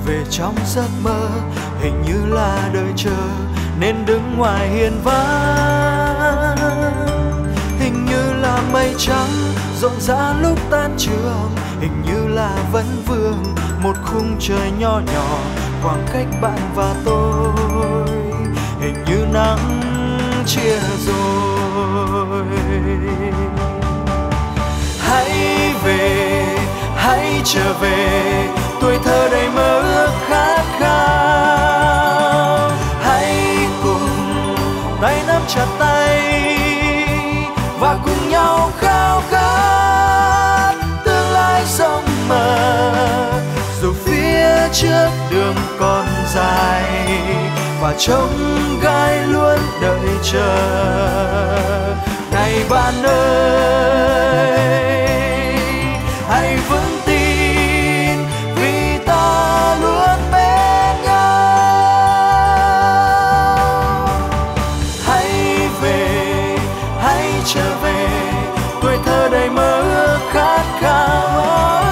về trong giấc mơ, hình như là đợi chờ nên đứng ngoài hiên vắng. Hình như là mây trắng rộn rã lúc tan trường, hình như là vẫn vương một khung trời nho nhỏ khoảng cách bạn và tôi. Hình như nắng chia rồi. Hãy về, hãy trở về, tuổi thơ đầy mơ ước khát khao. Hãy cùng tay nắm chặt tay và cùng nhau khao khát tương lai rộng mở. Dù phía trước đường còn dài và trông gai luôn đợi chờ. Này bạn ơi, hãy vững tin vì ta luôn bên nhau. Hãy về, hãy trở về, tuổi thơ đầy mơ ước khát khao.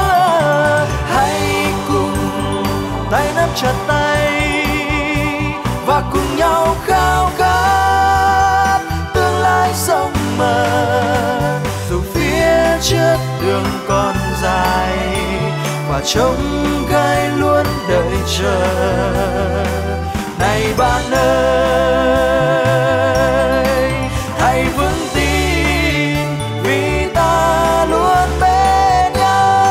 Hãy cùng tay nắm chặt tay và cùng nhau khao khát tương lai rộng mở. Dù phía trước đường còn dài và trông gai luôn đợi chờ. Này bạn ơi, hãy vững tin vì ta luôn bên nhau.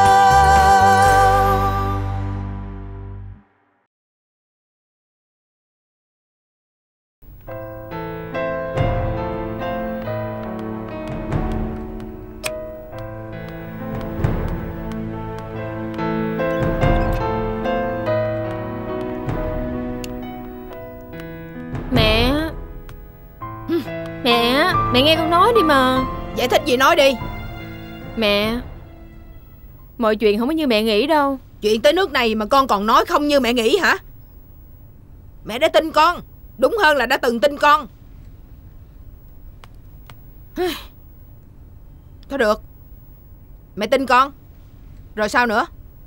Mẹ nghe con nói đi mà. Giải thích gì nói đi. Mẹ, mọi chuyện không có như mẹ nghĩ đâu. Chuyện tới nước này mà con còn nói không như mẹ nghĩ hả? Mẹ đã tin con, đúng hơn là đã từng tin con. Thôi được, mẹ tin con. Rồi sao nữa?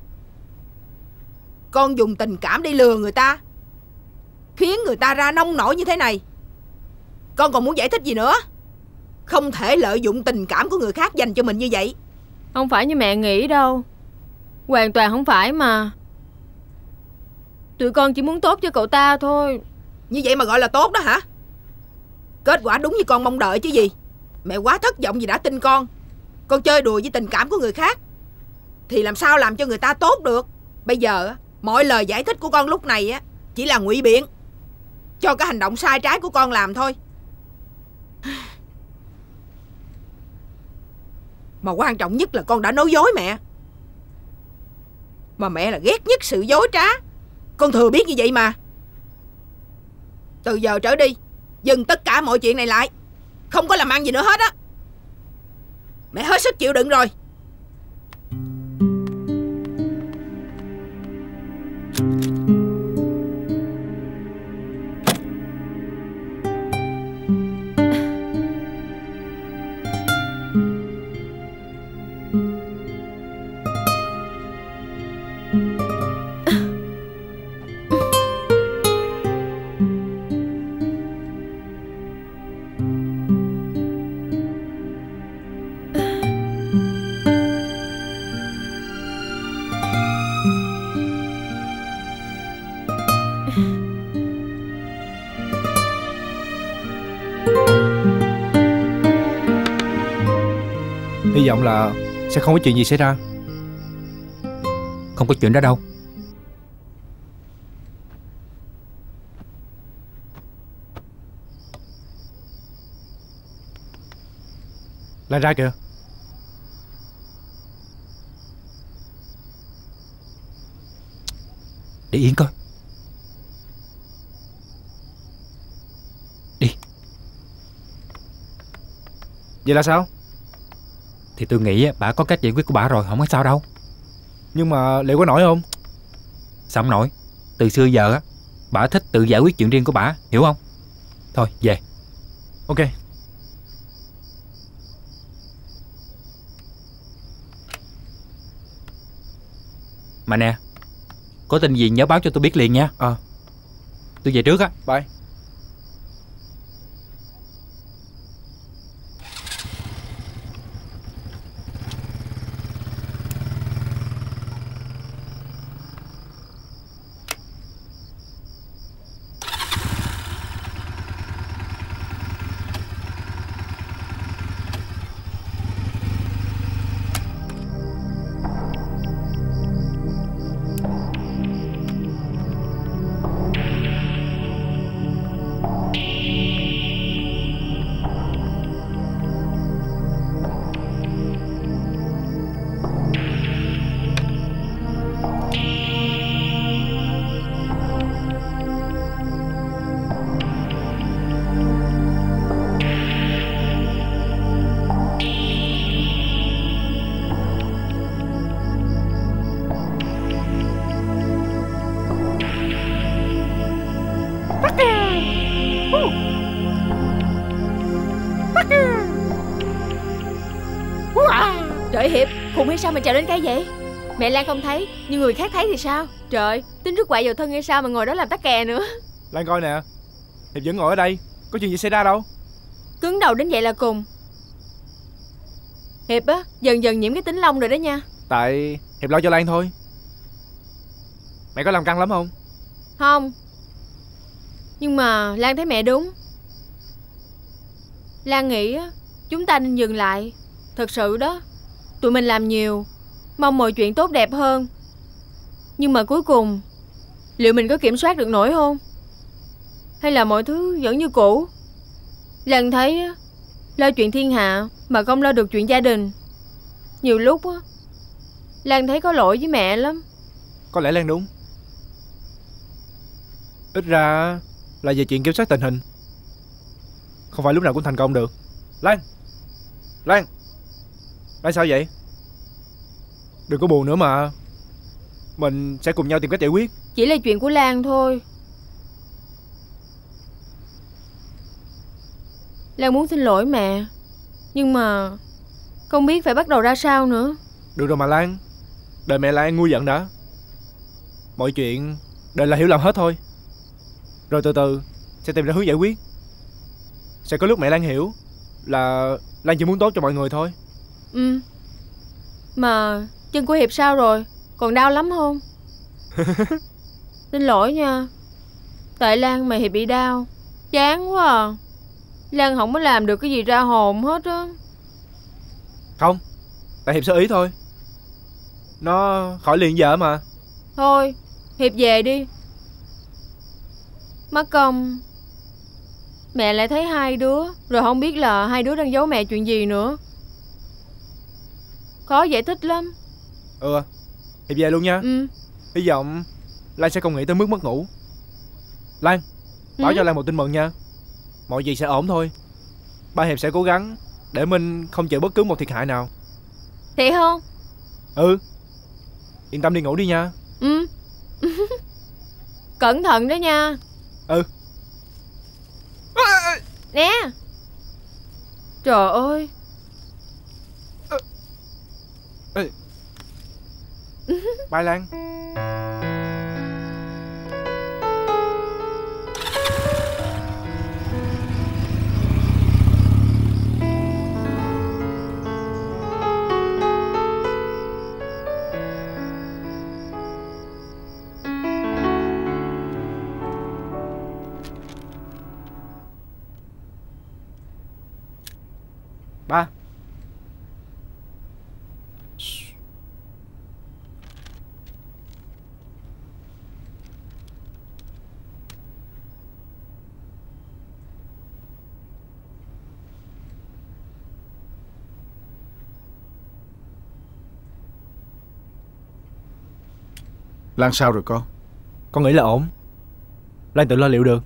Con dùng tình cảm để lừa người ta, khiến người ta ra nông nổi như thế này. Con còn muốn giải thích gì nữa? Không thể lợi dụng tình cảm của người khác dành cho mình như vậy. Không phải như mẹ nghĩ đâu. Hoàn toàn không phải mà. Tụi con chỉ muốn tốt cho cậu ta thôi. Như vậy mà gọi là tốt đó hả? Kết quả đúng như con mong đợi chứ gì. Mẹ quá thất vọng vì đã tin con. Con chơi đùa với tình cảm của người khác thì làm sao làm cho người ta tốt được. Bây giờ mọi lời giải thích của con lúc này á chỉ là ngụy biện cho cái hành động sai trái của con làm thôi. Mà quan trọng nhất là con đã nói dối mẹ. Mà mẹ là ghét nhất sự dối trá. Con thừa biết như vậy mà. Từ giờ trở đi dừng tất cả mọi chuyện này lại. Không có làm ăn gì nữa hết á. Mẹ hết sức chịu đựng rồi. Hy vọng là sẽ không có chuyện gì xảy ra. Không có chuyện đó đâu. Lan ra kìa. Để yên coi. Đi. Vậy là sao? Thì tôi nghĩ bà có cách giải quyết của bà rồi, không có sao đâu. Nhưng mà liệu có nổi không? Sao không nổi. Từ xưa giờ á, bà thích tự giải quyết chuyện riêng của bà, hiểu không? Thôi về. Ok. Mà nè, Có tin gì nhớ báo cho tôi biết liền nha. Tôi về trước á. Bye. Trời Hiệp, khùng hay sao mà trèo lên cây vậy? Mẹ Lan không thấy, nhưng người khác thấy thì sao? Trời, tính rước quại vào thân hay sao mà ngồi đó làm tắc kè nữa. Lan coi nè, Hiệp vẫn ngồi ở đây, có chuyện gì xảy ra đâu. Cứng đầu đến vậy là cùng. Hiệp á, dần dần nhiễm cái tính Long rồi đó nha. Tại Hiệp lo cho Lan thôi. Mẹ có làm căng lắm không? Không. Nhưng mà Lan thấy mẹ đúng. Lan nghĩ á, chúng ta nên dừng lại. Thật sự đó. Tụi mình làm nhiều, mong mọi chuyện tốt đẹp hơn. Nhưng mà cuối cùng, liệu mình có kiểm soát được nổi không? Hay là mọi thứ vẫn như cũ? Lan thấy á, lo chuyện thiên hạ mà không lo được chuyện gia đình. Nhiều lúc á, Lan thấy có lỗi với mẹ lắm. Có lẽ Lan đúng. Ít ra là về chuyện kiểm soát tình hình, không phải lúc nào cũng thành công được. Lan, Lan, Lan sao vậy? Đừng có buồn nữa mà. Mình sẽ cùng nhau tìm cách giải quyết. Chỉ là chuyện của Lan thôi. Lan muốn xin lỗi mẹ, nhưng mà không biết phải bắt đầu ra sao nữa. Được rồi mà Lan, đợi mẹ Lan nguôi giận đã. Mọi chuyện đều là hiểu lầm hết thôi. Rồi từ từ sẽ tìm ra hướng giải quyết. Sẽ có lúc mẹ Lan hiểu là Lan chỉ muốn tốt cho mọi người thôi. Ừ. Mà chân của Hiệp sao rồi? Còn đau lắm không? Xin lỗi nha. Tại Lan mà Hiệp bị đau. Chán quá à. Lan không có làm được cái gì ra hồn hết á. Không, tại Hiệp sơ ý thôi. Nó khỏi liền giờ mà. Thôi, Hiệp về đi. Mất công mẹ lại thấy hai đứa, rồi không biết là hai đứa đang giấu mẹ chuyện gì nữa. Khó giải thích lắm. Hiệp về luôn nha. Hy vọng Lan sẽ không nghĩ tới mức mất ngủ. Lan, báo cho Lan một tin mừng nha. Mọi gì sẽ ổn thôi. Ba Hiệp sẽ cố gắng để Minh không chịu bất cứ một thiệt hại nào. Thiệt không? Yên tâm đi ngủ đi nha. Cẩn thận đó nha. Nè. Trời ơi. Bye Lan. Ba. Lan sao rồi con? Con nghĩ là ổn. Lan tự lo liệu được.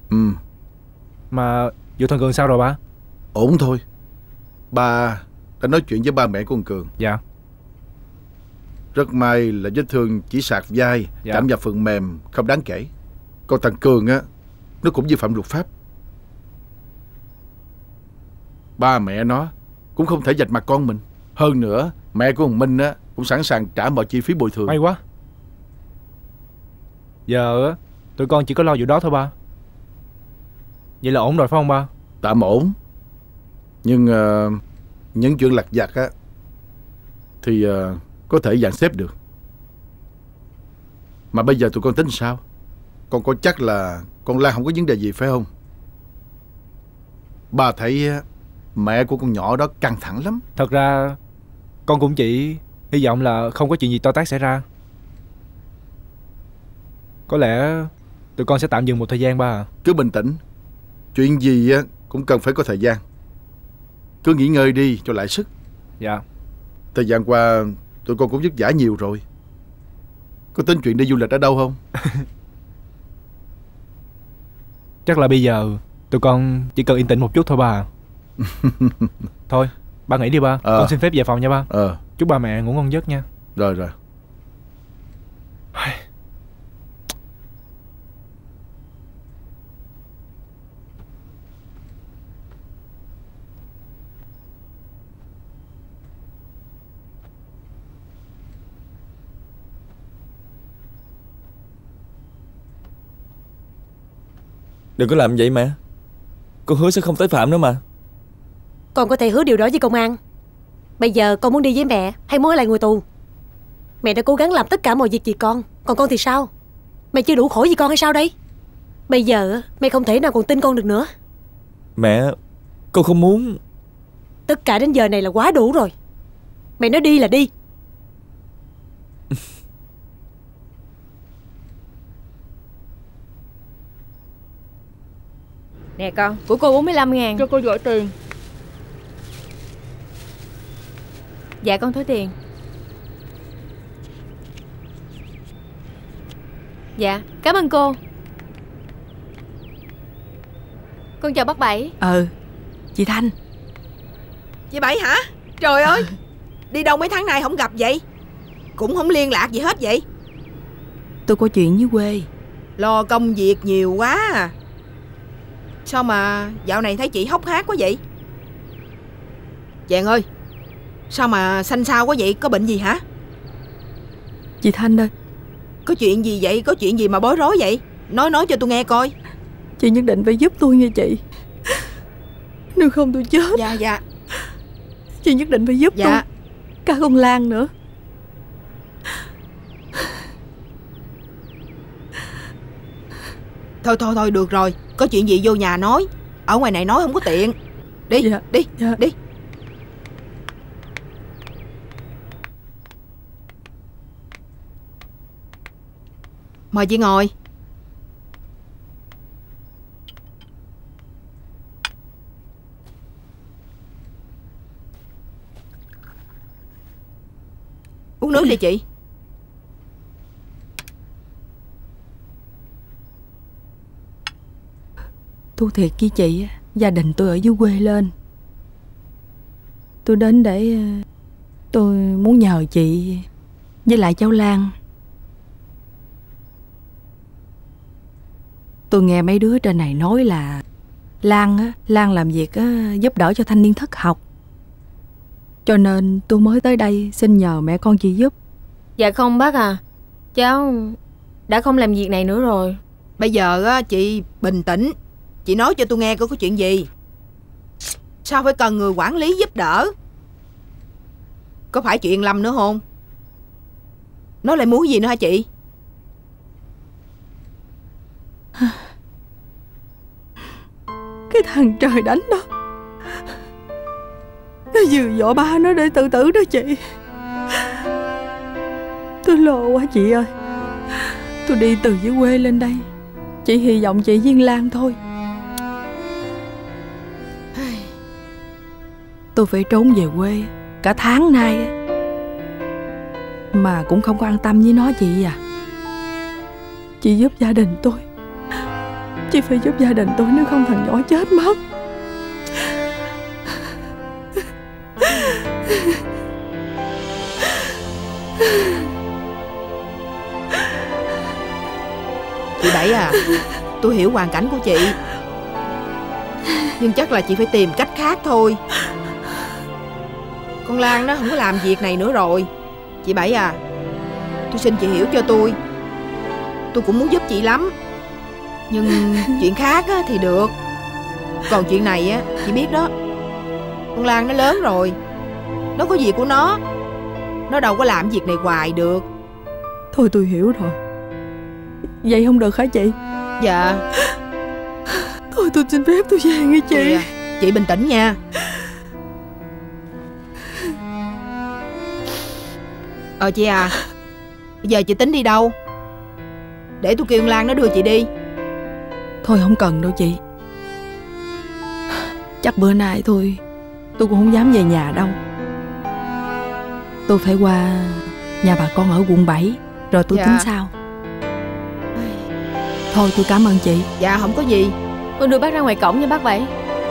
Mà vụ thằng Cường sao rồi ba? Ổn thôi. Ba đã nói chuyện với ba mẹ của con Cường. Dạ. Rất may là vết thương chỉ sạc vai, chạm vào phần mềm, không đáng kể. Còn thằng Cường á, nó cũng vi phạm luật pháp. Ba mẹ nó cũng không thể vạch mặt con mình. Hơn nữa, mẹ của thằng Minh á cũng sẵn sàng trả mọi chi phí bồi thường. May quá. Giờ á, tụi con chỉ có lo vụ đó thôi ba. Vậy là ổn rồi phải không ba? Tạm ổn. Nhưng những chuyện lặt vặt á thì có thể dàn xếp được. Mà bây giờ tụi con tính sao? Con có chắc là con Lan không có vấn đề gì phải không? Ba thấy mẹ của con nhỏ đó căng thẳng lắm. Thật ra con cũng chỉ hy vọng là không có chuyện gì to tát xảy ra. Có lẽ tụi con sẽ tạm dừng một thời gian ba à. Cứ bình tĩnh. Chuyện gì á cũng cần phải có thời gian. Cứ nghỉ ngơi đi cho lại sức. Dạ. Thời gian qua tụi con cũng vất vả nhiều rồi. Có tính chuyện đi du lịch ở đâu không? Chắc là bây giờ tụi con chỉ cần yên tĩnh một chút thôi ba à. Thôi ba nghỉ đi ba. Con xin phép về phòng nha ba. Chúc ba mẹ ngủ ngon giấc nha. Rồi. Đừng có làm vậy mẹ. Con hứa sẽ không tái phạm nữa mà. Con có thể hứa điều đó với công an. Bây giờ con muốn đi với mẹ hay muốn ở lại ngồi tù? Mẹ đã cố gắng làm tất cả mọi việc vì con. Còn con thì sao? Mẹ chưa đủ khổ vì con hay sao đây? Bây giờ mẹ không thể nào còn tin con được nữa. Mẹ, con không muốn. Tất cả đến giờ này là quá đủ rồi. Mẹ nói đi là đi. Nè con, của cô 45.000. Cho cô gửi tiền. Dạ con thối tiền. Dạ, cảm ơn cô. Con chào bác Bảy. Chị Thanh. Chị Bảy hả? Trời ơi, đi đâu mấy tháng nay không gặp vậy? Cũng không liên lạc gì hết vậy? Tôi có chuyện với quê. Lo công việc nhiều quá à. Sao mà dạo này thấy chị hốc hác quá vậy? Chàng ơi, sao mà xanh xao quá vậy? Có bệnh gì hả? Chị Thanh ơi, có chuyện gì vậy? Có chuyện gì mà bối rối vậy? Nói cho tôi nghe coi. Chị nhất định phải giúp tôi nha chị. Nếu không tôi chết. Dạ. Chị nhất định phải giúp tôi. Cả con Lan nữa. Thôi được rồi. Có chuyện gì vô nhà nói. Ở ngoài này nói không có tiện. Đi. Đi. Mời chị ngồi. Uống nước đi chị. Thú thiệt với chị, gia đình tôi ở dưới quê lên. Tôi đến để tôi muốn nhờ chị với lại cháu Lan. Tôi nghe mấy đứa trên này nói là Lan làm việc giúp đỡ cho thanh niên thất học. Cho nên tôi mới tới đây xin nhờ mẹ con chị giúp. Dạ không bác à, cháu đã không làm việc này nữa rồi. Bây giờ chị bình tĩnh. Chị nói cho tôi nghe coi có chuyện gì. Sao phải cần người quản lý giúp đỡ? Có phải chuyện Lâm nữa không? Nó lại muốn gì nữa hả chị? Cái thằng trời đánh đó, nó vừa dọa ba nó để tự tử đó chị. Tôi lo quá chị ơi. Tôi đi từ dưới quê lên đây chỉ hy vọng chị với Lan thôi. Tôi phải trốn về quê cả tháng nay mà cũng không có an tâm với nó chị à. Chị giúp gia đình tôi. Chị phải giúp gia đình tôi, nếu không thằng nhỏ chết mất. Chị Bảy à, tôi hiểu hoàn cảnh của chị, nhưng chắc là chị phải tìm cách khác thôi. Con Lan nó không có làm việc này nữa rồi. Chị Bảy à, tôi xin chị hiểu cho tôi. tôi cũng muốn giúp chị lắm. Nhưng chuyện khác á, thì được. Còn chuyện này á, chị biết đó, con Lan nó lớn rồi, nó có việc của nó đâu có làm việc này hoài được. Thôi tôi hiểu rồi. Vậy không được hả chị? Dạ. Thôi tôi xin phép tôi về nghe chị. Chị bình tĩnh nha. Chị à, bây giờ chị tính đi đâu? Để tôi kêu con Lan nó đưa chị đi. Thôi không cần đâu chị. Chắc bữa nay tôi cũng không dám về nhà đâu. Tôi phải qua nhà bà con ở quận 7 rồi tôi tính sau. Thôi tôi cảm ơn chị. Dạ không có gì. Con đưa bác ra ngoài cổng nha bác Bảy.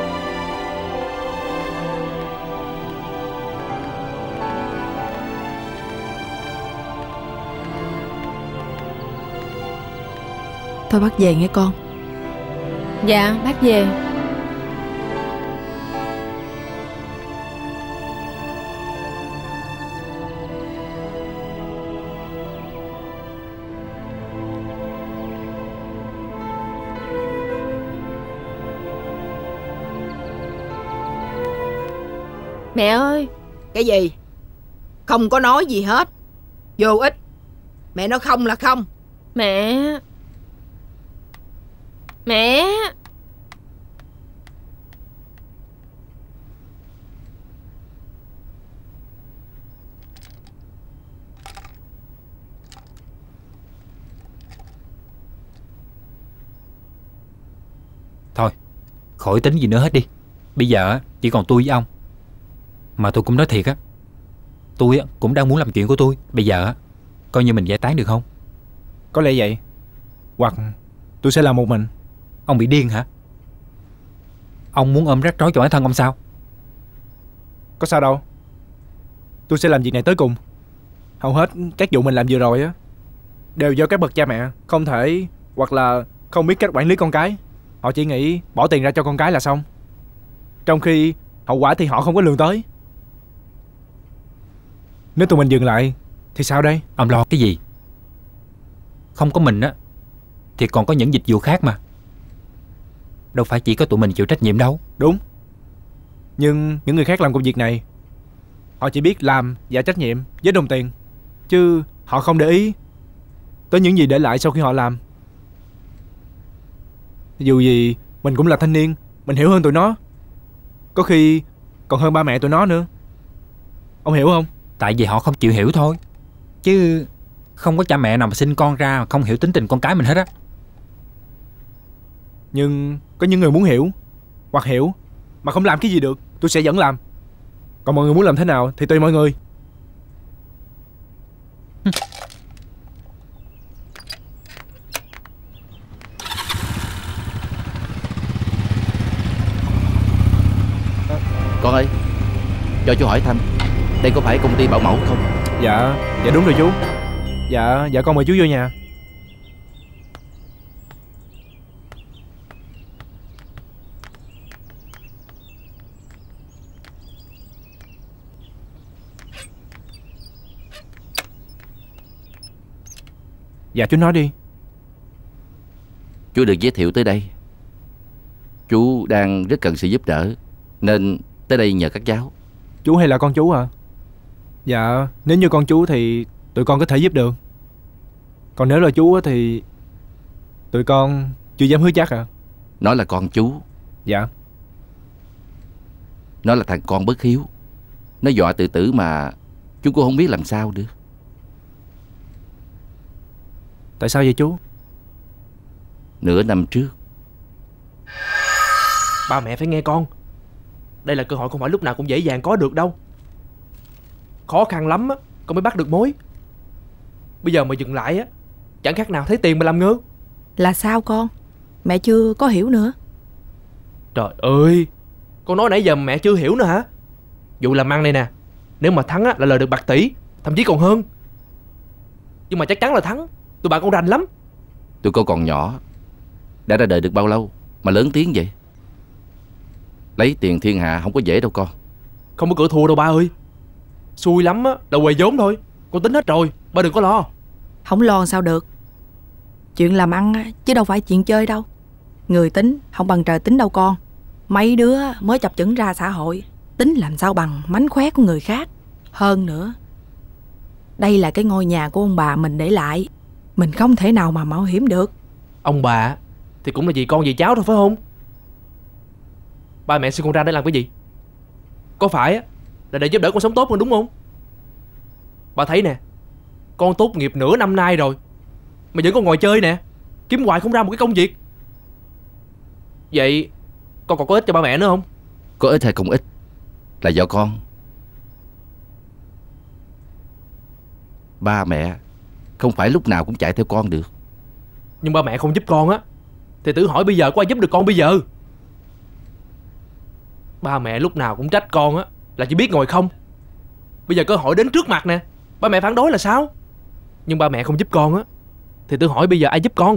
Thôi bác về nghe con. Dạ bác về. Mẹ ơi. Cái gì? Không có nói gì hết. Vô ích. Mẹ nói không là không. Mẹ. Mẹ. Thôi, khỏi tính gì nữa hết đi. Bây giờ chỉ còn tôi với ông. Mà tôi cũng nói thiệt á, tôi cũng đang muốn làm chuyện của tôi. Bây giờ coi như mình giải tán được không? Có lẽ vậy. Hoặc tôi sẽ làm một mình. Ông bị điên hả? Ông muốn ôm rắc rối cho bản thân ông sao? Có sao đâu. Tôi sẽ làm việc này tới cùng. Hầu hết các vụ mình làm vừa rồi á đều do các bậc cha mẹ không thể, hoặc là không biết cách quản lý con cái. Họ chỉ nghĩ bỏ tiền ra cho con cái là xong, trong khi hậu quả thì họ không có lường tới. Nếu tụi mình dừng lại thì sao đây? Ông lo cái gì? Không có mình á thì còn có những dịch vụ khác mà. Đâu phải chỉ có tụi mình chịu trách nhiệm đâu. Đúng. Nhưng những người khác làm công việc này, họ chỉ biết làm và trách nhiệm với đồng tiền, chứ họ không để ý tới những gì để lại sau khi họ làm. Dù gì mình cũng là thanh niên, mình hiểu hơn tụi nó, có khi còn hơn ba mẹ tụi nó nữa. Ông hiểu không? Tại vì họ không chịu hiểu thôi. Chứ không có cha mẹ nào mà sinh con ra mà không hiểu tính tình con cái mình hết á. Nhưng có những người muốn hiểu, hoặc hiểu mà không làm cái gì được, tôi sẽ vẫn làm. Còn mọi người muốn làm thế nào thì tùy mọi người. Con ơi, cho chú hỏi thăm, đây có phải công ty bảo mẫu không? Dạ đúng rồi chú. Dạ con mời chú vô nhà. Dạ chú nói đi. Chú được giới thiệu tới đây. Chú đang rất cần sự giúp đỡ nên tới đây nhờ các cháu. Chú hay là con chú à? Dạ nếu như con chú thì tụi con có thể giúp được. Còn nếu là chú thì tụi con chưa dám hứa chắc à. Nó là con chú. Dạ. Nó là thằng con bất hiếu. Nó dọa tự tử mà chú cũng không biết làm sao được. Tại sao vậy chú? Nửa năm trước. Ba mẹ phải nghe con. Đây là cơ hội không phải lúc nào cũng dễ dàng có được đâu. Khó khăn lắm á con mới bắt được mối. Bây giờ mà dừng lại á, chẳng khác nào thấy tiền mà làm ngơ. Là sao con? Mẹ chưa có hiểu nữa. Trời ơi, con nói nãy giờ mà mẹ chưa hiểu nữa hả? Vụ làm ăn này nè, nếu mà thắng á là lời được bạc tỷ, thậm chí còn hơn. Nhưng mà chắc chắn là thắng. Tụi bạn con rành lắm. Tụi con còn nhỏ, đã ra đời được bao lâu mà lớn tiếng vậy? Lấy tiền thiên hạ không có dễ đâu con. Không có cửa thua đâu ba ơi. Xui lắm á là quầy vốn thôi. Con tính hết rồi, ba đừng có lo. Không lo sao được. Chuyện làm ăn á, chứ đâu phải chuyện chơi đâu. Người tính không bằng trời tính đâu con. Mấy đứa mới chập chững ra xã hội, tính làm sao bằng mánh khóe của người khác. Hơn nữa, đây là cái ngôi nhà của ông bà mình để lại, mình không thể nào mà mạo hiểm được. Ông bà thì cũng là vì con vì cháu thôi phải không? Ba mẹ sinh con ra để làm cái gì? Có phải là để giúp đỡ con sống tốt hơn đúng không? Bà thấy nè, con tốt nghiệp nửa năm nay rồi mà vẫn còn ngồi chơi nè, kiếm hoài không ra một cái công việc. Vậy con còn có ích cho ba mẹ nữa không? Có ích hay không ích là do con. Ba mẹ không phải lúc nào cũng chạy theo con được. Nhưng ba mẹ không giúp con á thì tự hỏi bây giờ có ai giúp được con bây giờ? Ba mẹ lúc nào cũng trách con á là chỉ biết ngồi không. Bây giờ cơ hội đến trước mặt nè, ba mẹ phản đối là sao? Nhưng ba mẹ không giúp con á thì tự hỏi bây giờ ai giúp con?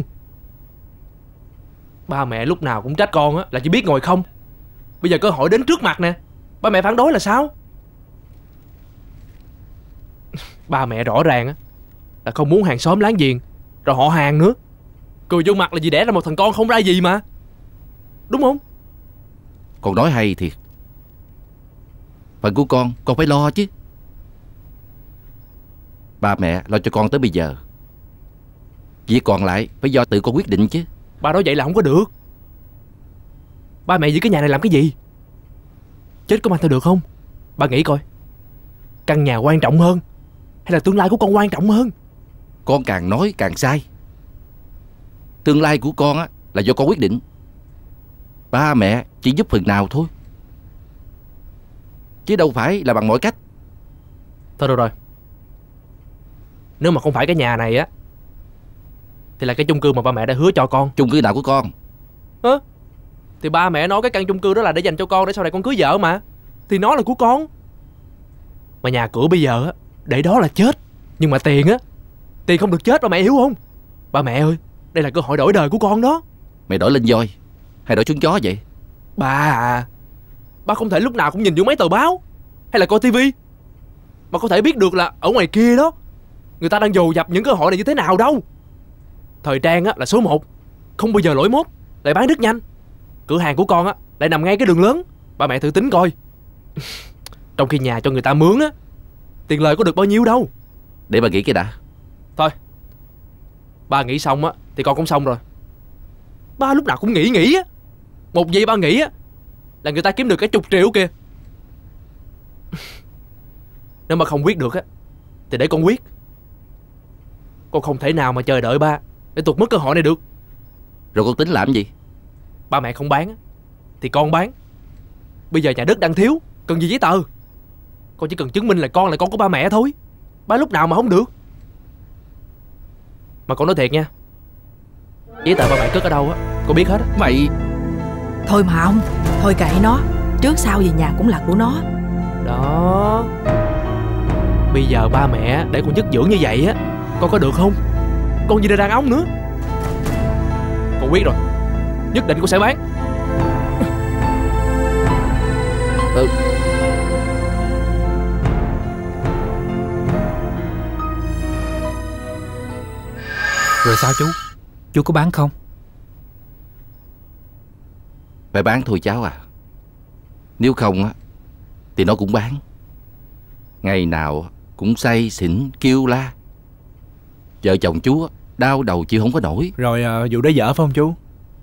Ba mẹ lúc nào cũng trách con á là chỉ biết ngồi không. Bây giờ cơ hội đến trước mặt nè, ba mẹ phản đối là sao? Ba mẹ rõ ràng á là không muốn hàng xóm láng giềng rồi họ hàng nữa cười vô mặt là vì đẻ ra một thằng con không ra gì mà. Đúng không? Con nói hay thiệt. Phần của con phải lo chứ. Ba mẹ lo cho con tới bây giờ, việc còn lại phải do tự con quyết định chứ. Ba nói vậy là không có được. Ba mẹ giữ cái nhà này làm cái gì? Chết có mang theo được không? Ba nghĩ coi, căn nhà quan trọng hơn hay là tương lai của con quan trọng hơn? Con càng nói càng sai. Tương lai của con á là do con quyết định. Ba mẹ chỉ giúp phần nào thôi, chứ đâu phải là bằng mọi cách. Thôi được rồi, nếu mà không phải cái nhà này á thì là cái chung cư mà ba mẹ đã hứa cho con. Chung cư nào của con? Thì ba mẹ nói cái căn chung cư đó là để dành cho con, để sau này con cưới vợ mà. Thì nó là của con. Mà nhà cửa bây giờ á để đó là chết. Nhưng mà tiền á, tiền không được chết, ba mẹ hiểu không? Ba mẹ ơi, đây là cơ hội đổi đời của con đó. Mày đổi lên voi hay đổi trứng chó vậy? Ba không thể lúc nào cũng nhìn vô mấy tờ báo hay là coi tivi mà có thể biết được là ở ngoài kia đó người ta đang dồn dập những cơ hội này như thế nào đâu. Thời trang á là số 1, không bao giờ lỗi mốt, lại bán rất nhanh. Cửa hàng của con á lại nằm ngay cái đường lớn. Ba mẹ thử tính coi. Trong khi nhà cho người ta mướn á, tiền lời có được bao nhiêu đâu. Để bà nghĩ cái đã. Thôi, ba nghĩ xong á thì con cũng xong rồi. Ba lúc nào cũng nghĩ á. Một giây ba nghĩ á là người ta kiếm được cái chục triệu kìa. Nếu mà không quyết được á thì để con quyết. Con không thể nào mà chờ đợi ba để tuột mất cơ hội này được. Rồi con tính làm gì? Ba mẹ không bán á thì con bán. Bây giờ nhà đất đang thiếu, cần gì giấy tờ? Con chỉ cần chứng minh là con của ba mẹ thôi. Ba lúc nào mà không được. Mà con nói thiệt nha, giấy tờ ba mẹ cất ở đâu á con biết hết á. Mày... Thôi mà ông, thôi kệ nó, trước sau gì nhà cũng là của nó. Đó. Bây giờ ba mẹ để con dứt dưỡng như vậy á, con có được không? Con gì là đàn ông nữa. Con quyết rồi, nhất định con sẽ bán. Rồi sao chú? Chú có bán không? Phải bán thôi cháu à. Nếu không á thì nó cũng bán. Ngày nào cũng say xỉn kêu la. Vợ chồng chú đau đầu chịu không có nổi. Rồi vụ đấy dở phải không chú?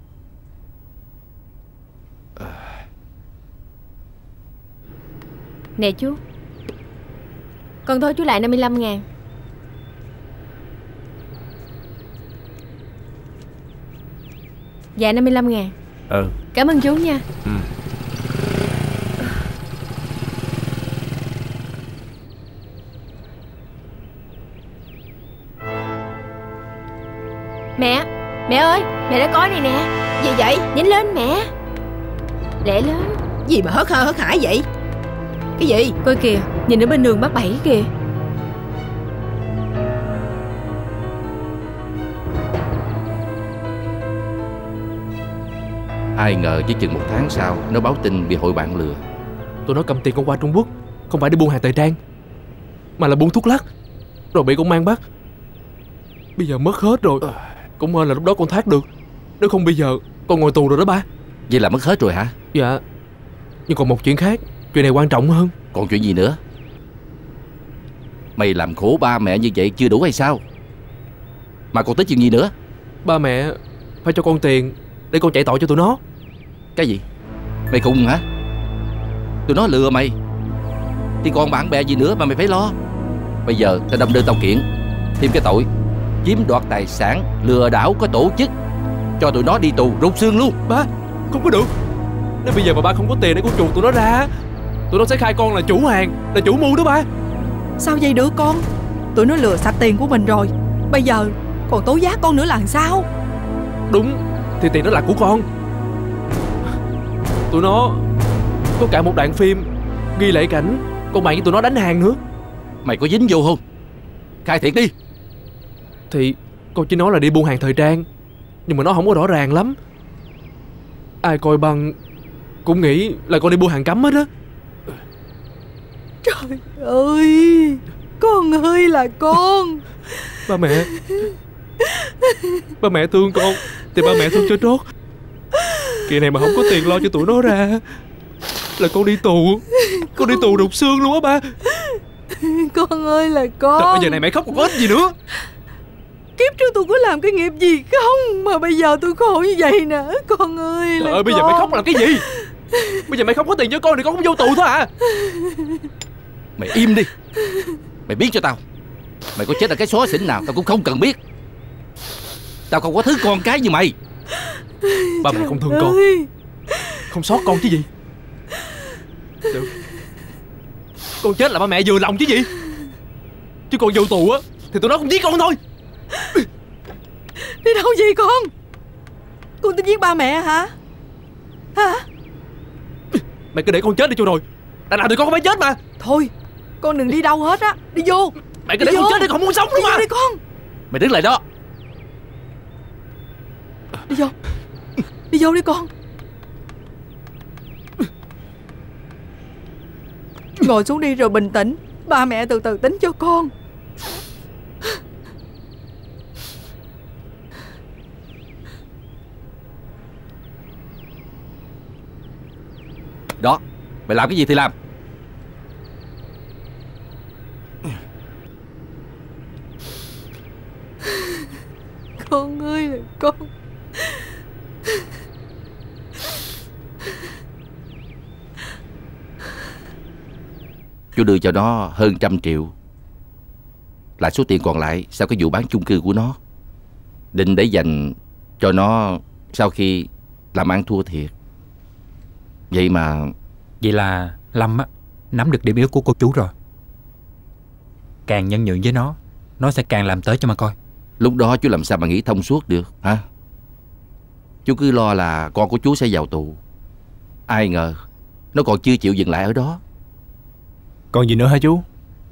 Nè chú, con thôi chú lại 55.000. Dạ 55.000. Cảm ơn chú nha. Mẹ ơi, mẹ đã coi này nè. Gì vậy? Nhanh lên mẹ, lẹ lên. Gì mà hớt hơ hớt hải vậy? Cái gì? Coi kìa, nhìn ở bên đường bác Bảy kìa. Ai ngờ chỉ chừng 1 tháng sau nó báo tin bị hội bạn lừa. Tụi nó cầm tiền con qua Trung Quốc, không phải để buôn hàng thời trang mà là buôn thuốc lắc, rồi bị công an bắt. Bây giờ mất hết rồi. Cũng hên là lúc đó con thoát được, nếu không bây giờ con ngồi tù rồi đó ba. Vậy là mất hết rồi hả? Dạ. Nhưng còn một chuyện khác, chuyện này quan trọng hơn. Còn chuyện gì nữa? Mày làm khổ ba mẹ như vậy chưa đủ hay sao? Mà còn tính chuyện gì nữa? Ba mẹ phải cho con tiền để con chạy tội cho tụi nó. Cái gì? Mày khùng hả? Tụi nó lừa mày thì còn bạn bè gì nữa mà mày phải lo. Bây giờ tao đâm đơn tao kiện thêm cái tội chiếm đoạt tài sản, lừa đảo có tổ chức, cho tụi nó đi tù rút xương luôn. Ba, không có được. Nếu bây giờ mà ba không có tiền để con chuộc tụi nó ra, tụi nó sẽ khai con là chủ hàng, là chủ mưu đó ba. Sao vậy được con? Tụi nó lừa sạch tiền của mình rồi, bây giờ còn tố giác con nữa là làm sao? Đúng, thì tiền đó là của con. Tụi nó có cả một đoạn phim ghi lại cảnh con bạn với tụi nó đánh hàng nữa. Mày có dính vô không? Khai thiệt đi. Thì con chỉ nói là đi buôn hàng thời trang, nhưng mà nó không có rõ ràng lắm. Ai coi băng cũng nghĩ là con đi buôn hàng cấm hết á. Trời ơi, con ơi là con. Ba mẹ thương con thì ba mẹ thương cho trót. Kỳ này mà không có tiền lo cho tụi nó ra là con đi tù. Con đi tù rụt xương luôn á ba. Con ơi là con. Trời ơi, giờ này mẹ khóc còn có ích gì nữa. Kiếp trước tôi có làm cái nghiệp gì không mà bây giờ tôi khổ như vậy nè. Con ơi là Trời ơi, bây giờ mẹ khóc làm cái gì? Bây giờ mẹ không có tiền cho con thì con cũng vô tù thôi à. Mày im đi. Mày biết cho tao, mày có chết ở cái xó xỉnh nào tao cũng không cần biết. Tao không có thứ con cái như mày. Ba mẹ không thương con, không xót con chứ gì. Được, con chết là ba mẹ vừa lòng chứ gì. Chứ còn vô tù á thì tụi nó cũng giết con thôi. Đi đâu vậy con? Con tính giết ba mẹ hả? Hả? Mày cứ để con chết đi cho rồi. Đằng nào thì con cũng phải chết mà. Thôi, con đừng đi đâu hết á. Đi vô. Mày cứ để con chết đi, con muốn sống luôn mà. Đi con. Mày đứng lại đó. Đi vô. Đi vô đi con. Ngồi xuống đi rồi bình tĩnh. Ba mẹ từ từ tính cho con. Đó, mày làm cái gì thì làm. Con ơi là con. Chú đưa cho nó hơn 100 triệu là số tiền còn lại sau cái vụ bán chung cư của nó, định để dành cho nó sau khi làm ăn thua thiệt. Vậy là Lâm á nắm được điểm yếu của cô chú rồi. Càng nhân nhượng với nó sẽ càng làm tới cho mà coi. Lúc đó chú làm sao mà nghĩ thông suốt được hả? Chú cứ lo là con của chú sẽ vào tù. Ai ngờ nó còn chưa chịu dừng lại ở đó. Còn gì nữa hả chú?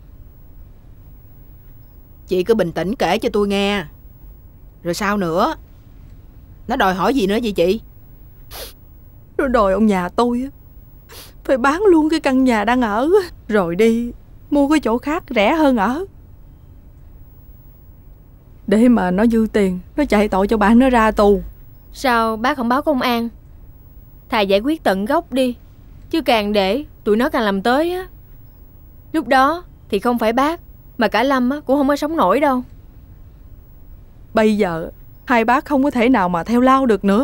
Chị cứ bình tĩnh kể cho tôi nghe. Rồi sao nữa? Nó đòi hỏi gì nữa vậy chị? Nó đòi ông nhà tôi phải bán luôn cái căn nhà đang ở, rồi đi mua cái chỗ khác rẻ hơn ở, để mà nó dư tiền nó chạy tội cho bạn nó ra tù. Sao bác không báo công an? Thà giải quyết tận gốc đi, chứ càng để tụi nó càng làm tới á. Lúc đó thì không phải bác mà cả Lâm á cũng không có sống nổi đâu. Bây giờ hai bác không có thể nào mà theo lao được nữa.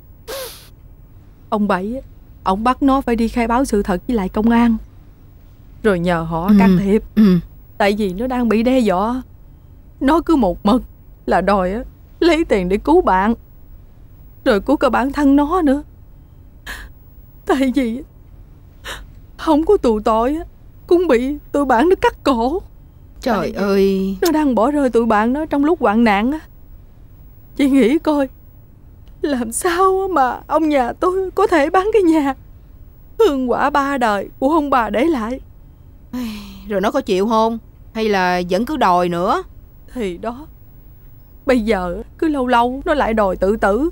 Ông Bảy ông bắt nó phải đi khai báo sự thật với lại công an, rồi nhờ họ can thiệp. Tại vì nó đang bị đe dọa. Nó cứ một mực là đòi lấy tiền để cứu bạn, rồi cứu cả bản thân nó nữa. Tại vì không có tù tội cũng bị tụi bạn nó cắt cổ. Trời ơi, nó đang bỏ rơi tụi bạn nó trong lúc hoạn nạn á. Chị nghĩ coi, làm sao mà ông nhà tôi có thể bán cái nhà hương quả 3 đời của ông bà để lại. rồi nó có chịu không? Hay là vẫn cứ đòi nữa? Thì đó, bây giờ cứ lâu lâu nó lại đòi tự tử.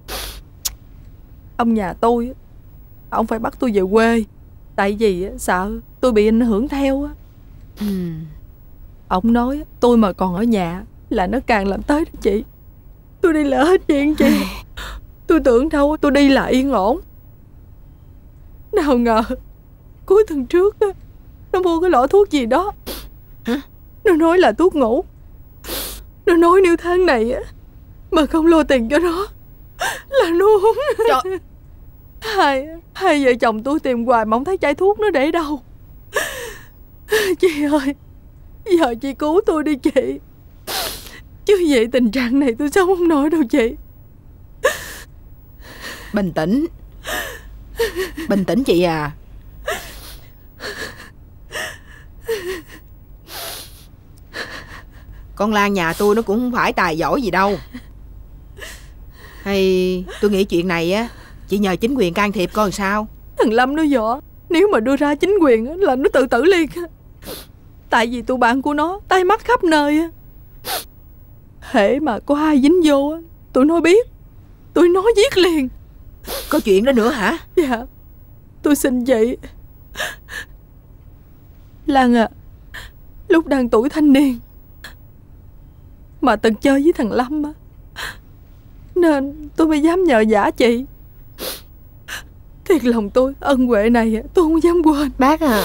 Ông nhà tôi ông phải bắt tôi về quê, tại vì sợ tôi bị ảnh hưởng theo á. Ừ. Ông nói tôi mà còn ở nhà là nó càng làm tới đó chị. Tôi đi lỡ hết chuyện chị. Tôi tưởng đâu tôi đi là yên ổn. Nào ngờ cuối tuần trước á, nó mua cái lọ thuốc gì đó. Hả? Nó nói là thuốc ngủ. Nó nói nếu tháng này á mà không lo tiền cho nó là nó uống. Trời. Hai vợ chồng tôi tìm hoài mà không thấy chai thuốc nó để đâu. Chị ơi, giờ chị cứu tôi đi chị. Chứ vậy tình trạng này tôi sống không nổi đâu chị. Bình tĩnh. Bình tĩnh chị à. Con Lan nhà tôi nó cũng không phải tài giỏi gì đâu. Hay tôi nghĩ chuyện này á, chị nhờ chính quyền can thiệp coi làm sao. Thằng Lâm nó dọa nếu mà đưa ra chính quyền á, là nó tự tử liền. Tại vì tụi bạn của nó tay mắt khắp nơi á. Hễ mà có ai dính vô á, tụi nó biết, tụi nó giết liền. Có chuyện đó nữa hả? Dạ. Tôi xin chị Lan à, lúc đang tuổi thanh niên mà từng chơi với thằng Lâm á, nên tôi mới dám nhờ vả chị. Thiệt lòng tôi, ân huệ này tôi không dám quên. Bác à.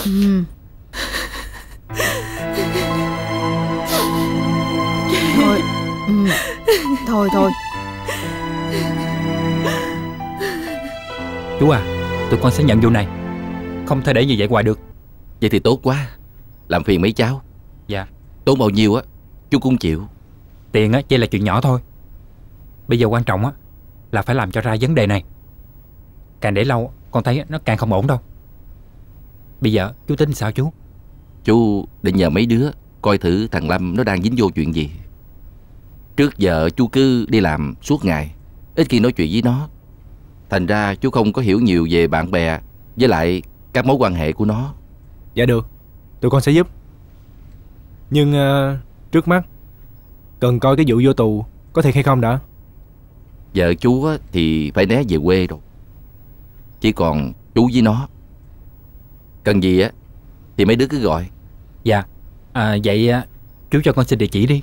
Thôi. Thôi. Chú à, tụi con sẽ nhận vụ này. Không thể để như vậy hoài được. Vậy thì tốt quá. Làm phiền mấy cháu. Dạ. Tốn bao nhiêu á chú cũng chịu. Tiền á chỉ là chuyện nhỏ thôi. Bây giờ quan trọng á là phải làm cho ra vấn đề này. Càng để lâu con thấy nó càng không ổn đâu. Bây giờ chú tính sao chú? Chú định nhờ mấy đứa coi thử thằng Lâm nó đang dính vô chuyện gì. Trước giờ chú cứ đi làm suốt ngày, ít khi nói chuyện với nó. Thành ra chú không có hiểu nhiều về bạn bè với lại các mối quan hệ của nó. Dạ được, tụi con sẽ giúp. Nhưng trước mắt cần coi cái vụ vô tù có thiệt hay không đã. Vợ chú á, thì phải né về quê rồi. Chỉ còn chú với nó. Cần gì á thì mấy đứa cứ gọi. Dạ. Vậy chú cho con xin địa chỉ đi.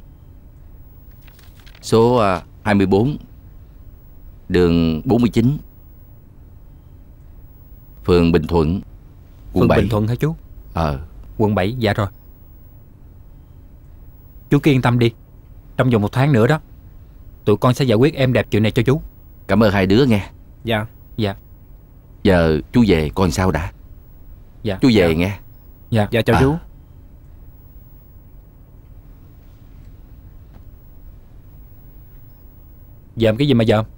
Số 24 đường 49 phường Bình Thuận, quận Phường 7. Bình Thuận hả chú? Quận 7, dạ rồi. Chú cứ yên tâm đi. Trong vòng 1 tháng nữa đó, tụi con sẽ giải quyết êm đẹp chuyện này cho chú. Cảm ơn hai đứa nghe. Dạ. Dạ. Giờ chú về coi sao đã. Dạ. Chú về nghe. Dạ. Dạ chào chú. Dòm cái gì mà dòm?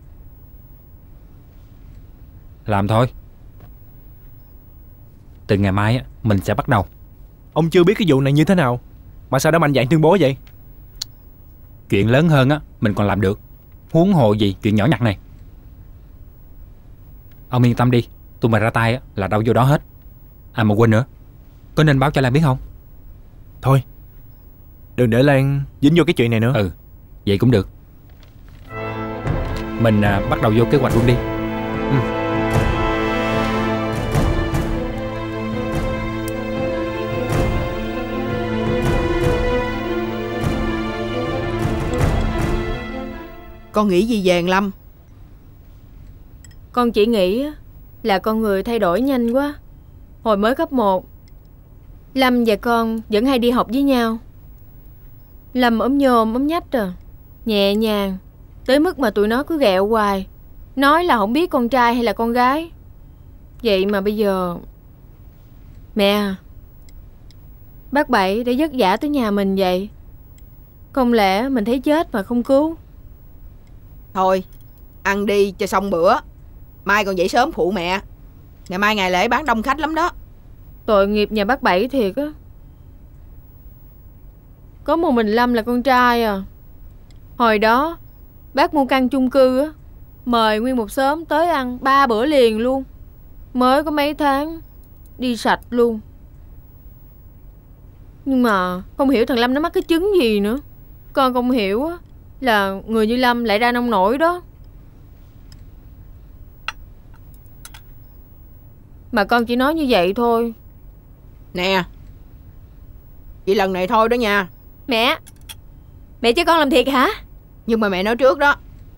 Làm thôi. Từ ngày mai á, mình sẽ bắt đầu. Ông chưa biết cái vụ này như thế nào mà sao đã mạnh dạn tuyên bố vậy? Chuyện lớn hơn á mình còn làm được, huống hồ gì chuyện nhỏ nhặt này. Ông yên tâm đi, tụi mình ra tay á là đâu vô đó hết. À mà quên nữa, có nên báo cho Lan biết không? Thôi, đừng để Lan dính vô cái chuyện này nữa. Ừ, vậy cũng được. Mình bắt đầu vô kế hoạch luôn đi. Con nghĩ gì về thằng Lâm? Con chỉ nghĩ là con người thay đổi nhanh quá. Hồi mới cấp 1, Lâm và con vẫn hay đi học với nhau. Lâm ốm nhôm ốm nhách nhẹ nhàng, tới mức mà tụi nó cứ ghẹo hoài, nói là không biết con trai hay là con gái. Vậy mà bây giờ... Mẹ à, bác Bảy đã vất vả tới nhà mình vậy, không lẽ mình thấy chết mà không cứu? Thôi, ăn đi cho xong bữa. Mai còn dậy sớm phụ mẹ. Ngày mai ngày lễ bán đông khách lắm đó. Tội nghiệp nhà bác Bảy thiệt á. Có một mình Lâm là con trai à. Hồi đó bác mua căn chung cư á, mời nguyên một xóm tới ăn 3 bữa liền luôn. Mới có mấy tháng đi sạch luôn. Nhưng mà không hiểu thằng Lâm nó mắc cái chứng gì nữa. Con không hiểu á, là người như Lâm lại ra nông nổi đó. Mà con chỉ nói như vậy thôi. Nè, chỉ lần này thôi đó nha. Mẹ, mẹ cho con làm thiệt hả? Nhưng mà mẹ nói trước đó,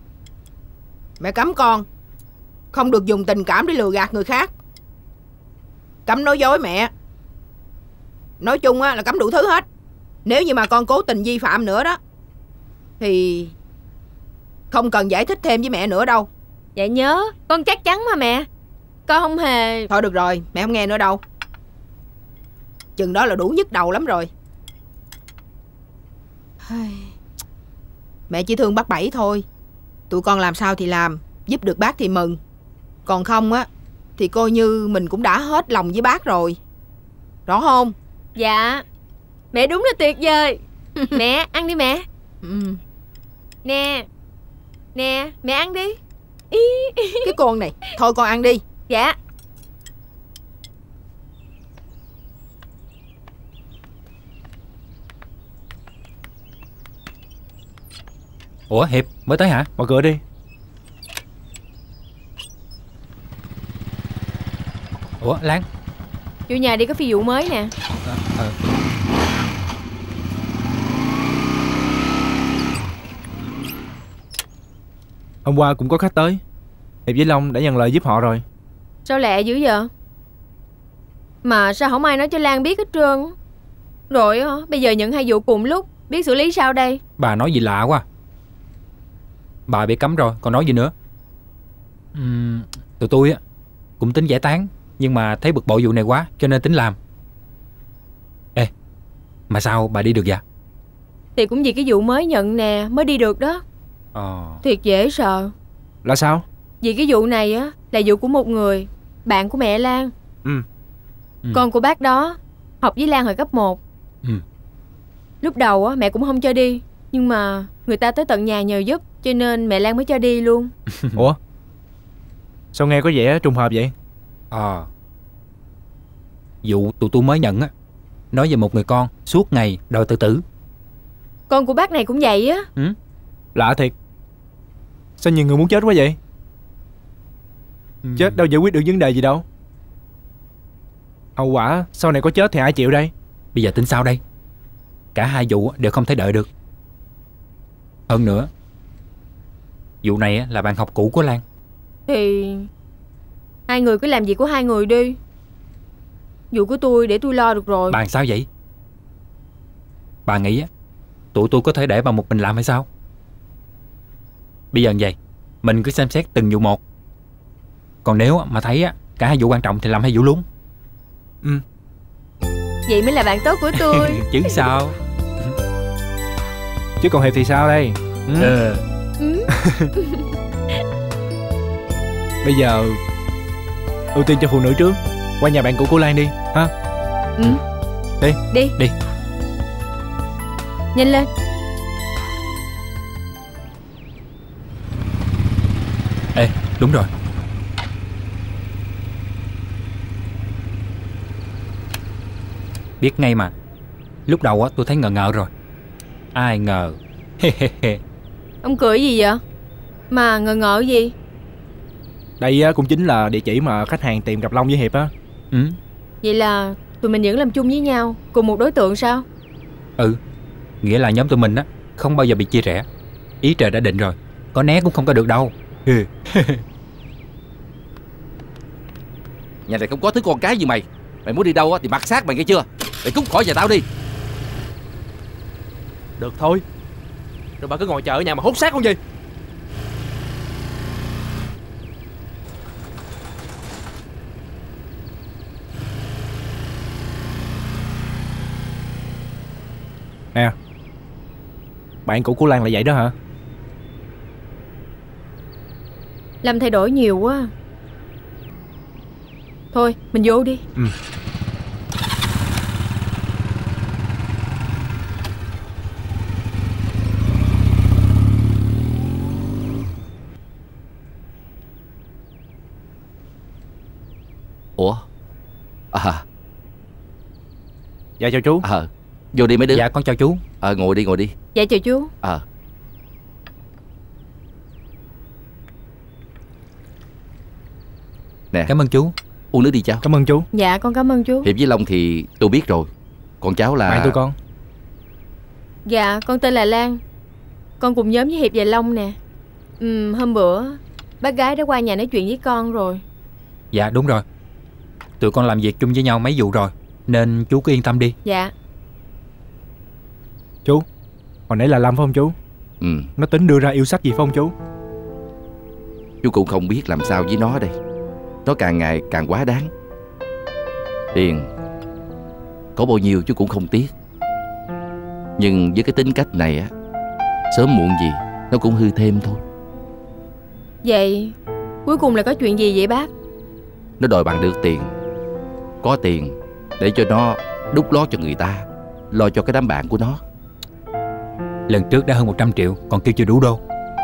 Mẹ cấm con không được dùng tình cảm để lừa gạt người khác. Cấm nói dối mẹ. Nói chung á là cấm đủ thứ hết. Nếu như mà con cố tình vi phạm nữa đó thì không cần giải thích thêm với mẹ nữa đâu. Dạ nhớ, con chắc chắn mà mẹ. Con không hề... Thôi được rồi, mẹ không nghe nữa đâu. Chừng đó là đủ nhức đầu lắm rồi. Mẹ chỉ thương bác Bảy thôi. Tụi con làm sao thì làm, giúp được bác thì mừng. Còn không á thì coi như mình cũng đã hết lòng với bác rồi. Rõ không? Dạ. Mẹ đúng là tuyệt vời. Mẹ, ăn đi mẹ. Nè. Nè, mẹ ăn đi. Cái con này. Thôi con ăn đi. Dạ. Ủa Hiệp mới tới hả? Mở cửa đi. Ủa Lan? Vô nhà đi, có phi vụ mới nè. Hôm qua cũng có khách tới. Hiệp với Long đã nhận lời giúp họ rồi. Sao lẹ dữ vậy? Mà sao không ai nói cho Lan biết hết trơn? Rồi bây giờ nhận hai vụ cùng lúc, biết xử lý sao đây? Bà nói gì lạ quá. Bà bị cấm rồi, còn nói gì nữa? Tụi tôi á cũng tính giải tán, nhưng mà thấy bực bội vụ này quá cho nên tính làm. Ê, mà sao bà đi được vậy? Thì cũng vì cái vụ mới nhận nè mới đi được đó. Thiệt dễ sợ. Là sao? Vì cái vụ này á là vụ của một người bạn của mẹ Lan. Con của bác đó học với Lan hồi cấp 1. Lúc đầu á mẹ cũng không cho đi, nhưng mà người ta tới tận nhà nhờ giúp cho nên mẹ Lan mới cho đi luôn. Ủa? Sao nghe có vẻ trùng hợp vậy? Vụ tụi tôi mới nhận á nói về một người con suốt ngày đòi tự tử. Con của bác này cũng vậy á. Lạ thiệt. Sao nhiều người muốn chết quá vậy? Chết đâu giải quyết được vấn đề gì đâu. Hậu quả sau này có chết thì ai chịu đây? Bây giờ tính sao đây? Cả hai vụ đều không thể đợi được. Hơn nữa vụ này là bạn học cũ của Lan. Thì hai người cứ làm việc của hai người đi. Vụ của tôi để tôi lo được rồi. Bạn sao vậy? Bà nghĩ tụi tôi có thể để bà một mình làm hay sao? Bây giờ như vậy, mình cứ xem xét từng vụ một. Còn nếu mà thấy cả hai vụ quan trọng thì làm hai vụ luôn. Vậy mới là bạn tốt của tôi. Chứ sao? Chứ còn Hiệp thì sao đây? Bây giờ ưu tiên cho phụ nữ trước. Qua nhà bạn cũ của Lan đi ha. Đi. Nhanh lên. Ê, đúng rồi. Biết ngay mà. Lúc đầu tôi thấy ngờ ngợ rồi. Ai ngờ. Ông cười gì vậy? Mà ngờ ngợ gì? Đây cũng chính là địa chỉ mà khách hàng tìm gặp Long với Hiệp á. Vậy là tụi mình vẫn làm chung với nhau, cùng một đối tượng sao? Nghĩa là nhóm tụi mình không bao giờ bị chia rẽ. Ý trời đã định rồi, có né cũng không có được đâu. Nhà này không có thứ con cái như mày. Mày muốn đi đâu thì mặc xác mày nghe chưa? Mày cút khỏi nhà tao đi. Được thôi. Rồi bà cứ ngồi chờ ở nhà mà hút xác con gì? Nè, bạn cũ của Lan là vậy đó hả? Lâm thay đổi nhiều quá. Thôi mình vô đi. Ủa? Dạ chào chú. Vô đi mấy đứa. Dạ con chào chú. Ngồi đi. Dạ chào chú. Nè. Cảm ơn chú. Uống nước đi cháu. Cảm ơn chú. Dạ con cảm ơn chú. Hiệp với Long thì tôi biết rồi. Còn cháu là... Bạn tụi con. Dạ con tên là Lan. Con cùng nhóm với Hiệp và Long nè. Hôm bữa bác gái đã qua nhà nói chuyện với con rồi. Dạ đúng rồi. Tụi con làm việc chung với nhau mấy vụ rồi, nên chú cứ yên tâm đi. Dạ. Chú, hồi nãy là Lâm phải không chú? Nó tính đưa ra yêu sách gì phải không chú? Chú cũng không biết làm sao với nó đây. Nó càng ngày càng quá đáng. Tiền có bao nhiêu chú cũng không tiếc. Nhưng với cái tính cách này á, sớm muộn gì nó cũng hư thêm thôi. Vậy cuối cùng là có chuyện gì vậy bác? Nó đòi bằng được tiền. Có tiền để cho nó đút lót cho người ta, lo cho cái đám bạn của nó. Lần trước đã hơn 100 triệu, còn kêu chưa đủ đâu.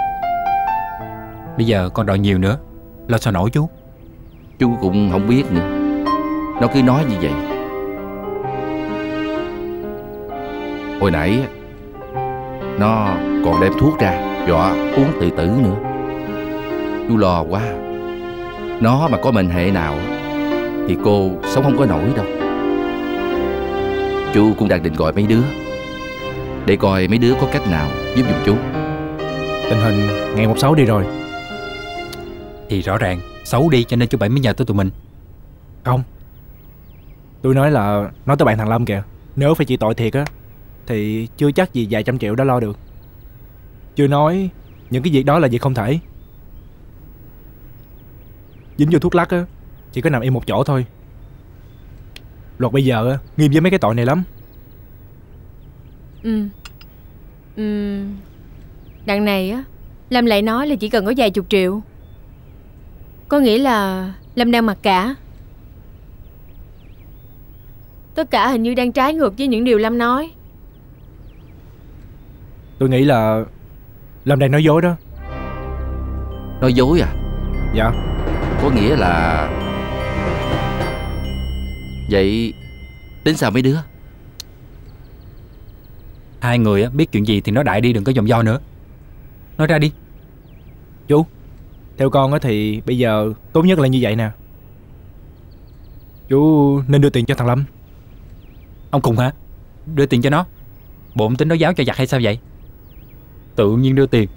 Bây giờ còn đòi nhiều nữa, lo sao nổi chú? Chú cũng không biết nữa. Nó cứ nói như vậy. Hồi nãy nó còn đem thuốc ra dọa uống tự tử nữa. Chú lo quá. Nó mà có mệnh hệ nào thì cô sống không có nổi đâu. Chú cũng đang định gọi mấy đứa để coi mấy đứa có cách nào giúp giùm chú. Tình hình ngày một xấu đi rồi. Thì rõ ràng xấu đi cho nên chú Bảy mới nhờ tới tụi mình. Không, tôi nói là nói tới bạn thằng Lâm kìa. Nếu phải chịu tội thiệt á thì chưa chắc gì vài trăm triệu đã lo được. Chưa nói những cái việc đó là việc không thể. Dính vô thuốc lắc á chỉ có nằm im một chỗ thôi. Luật bây giờ á nghiêm với mấy cái tội này lắm. Đằng này á Lâm lại nói là chỉ cần có vài chục triệu. Có nghĩa là Lâm đang mặc cả. Tất cả hình như đang trái ngược với những điều Lâm nói. Tôi nghĩ là Lâm đang nói dối đó. Nói dối à? Dạ. Có nghĩa là... Vậy tính sao mấy đứa? Hai người biết chuyện gì thì nói đại đi, đừng có vòng vo nữa. Nói ra đi. Chú, theo con á thì bây giờ tốt nhất là như vậy nè. Chú nên đưa tiền cho thằng Lâm. Ông khùng hả? Đưa tiền cho nó? Bộ ông tính nói giáo cho giặc hay sao vậy? Tự nhiên đưa tiền.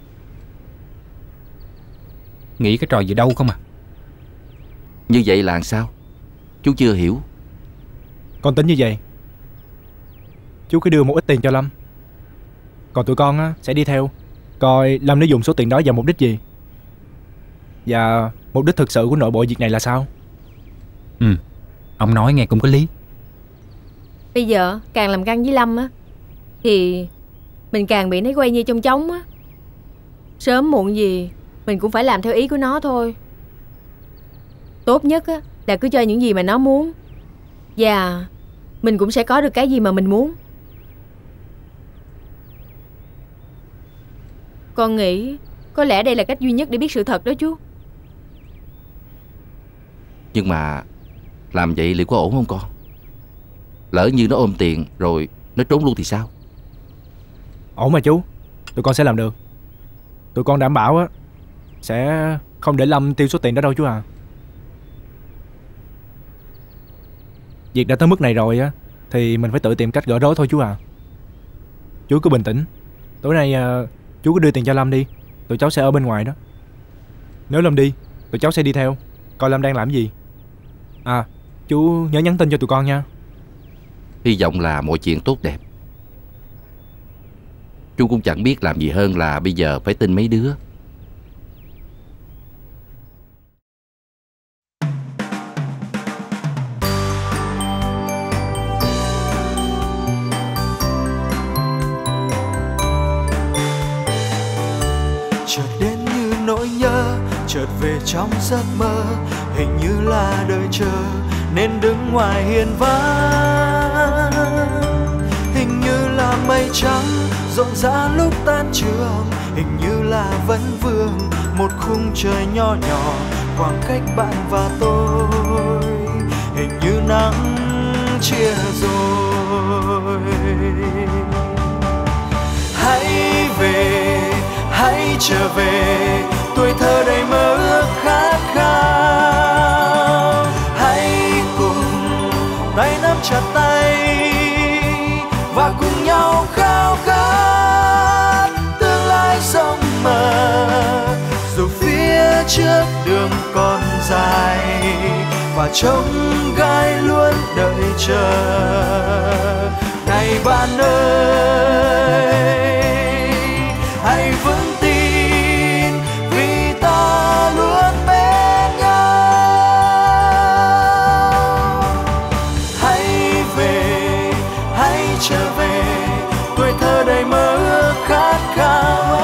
Nghĩ cái trò gì đâu không à? Như vậy là sao? Chú chưa hiểu. Con tính như vậy. Chú cứ đưa một ít tiền cho Lâm, còn tụi con á sẽ đi theo, coi Lâm nó dùng số tiền đó vào mục đích gì, và mục đích thực sự của nội bộ việc này là sao. Ông nói nghe cũng có lý. Bây giờ càng làm căng với Lâm á thì mình càng bị nó quay như trong trống á. Sớm muộn gì mình cũng phải làm theo ý của nó thôi. Tốt nhất á là cứ cho những gì mà nó muốn, và mình cũng sẽ có được cái gì mà mình muốn. Con nghĩ có lẽ đây là cách duy nhất để biết sự thật đó chú. Nhưng mà làm vậy liệu có ổn không con? Lỡ như nó ôm tiền rồi nó trốn luôn thì sao? Ổn mà chú, tụi con sẽ làm được. Tụi con đảm bảo á sẽ không để Lâm tiêu số tiền đó đâu chú à. Việc đã tới mức này rồi á thì mình phải tự tìm cách gỡ rối thôi chú à. Chú cứ bình tĩnh. Tối nay chú cứ đưa tiền cho Lâm đi. Tụi cháu sẽ ở bên ngoài đó. Nếu Lâm đi, tụi cháu sẽ đi theo, coi Lâm đang làm gì. À, chú nhớ nhắn tin cho tụi con nha. Hy vọng là mọi chuyện tốt đẹp. Chú cũng chẳng biết làm gì hơn là bây giờ phải tin mấy đứa. Chợt đến như nỗi nhớ, chợt về trong giấc mơ. Hình như là đợi chờ nên đứng ngoài hiên vắng. Hình như là mây trắng rộn rã lúc tan trường. Hình như là vẫn vương một khung trời nho nhỏ khoảng cách bạn và tôi. Hình như nắng chia rồi. Hãy về, hãy trở về, tuổi thơ đầy mơ ước khát khao. Hãy cùng tay nắm chặt tay và cùng nhau khao khát tương lai rộng mở. Dù phía trước và trông gai luôn đợi chờ. Này bạn ơi, hãy vững tin vì ta luôn bên nhau. Hãy về, hãy trở về, tuổi thơ đầy mơ ước khát khao.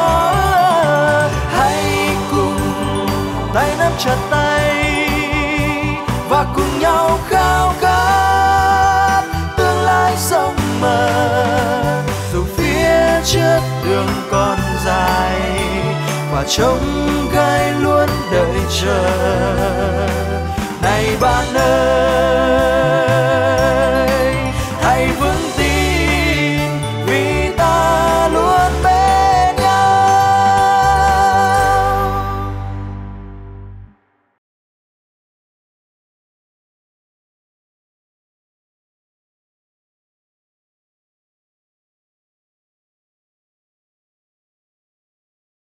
Hãy cùng tay nắm chặt tay và cùng nhau khao khát tương lai rộng mở. Dù phía trước đường còn dài và trông gai luôn đợi chờ. Này bạn ơi,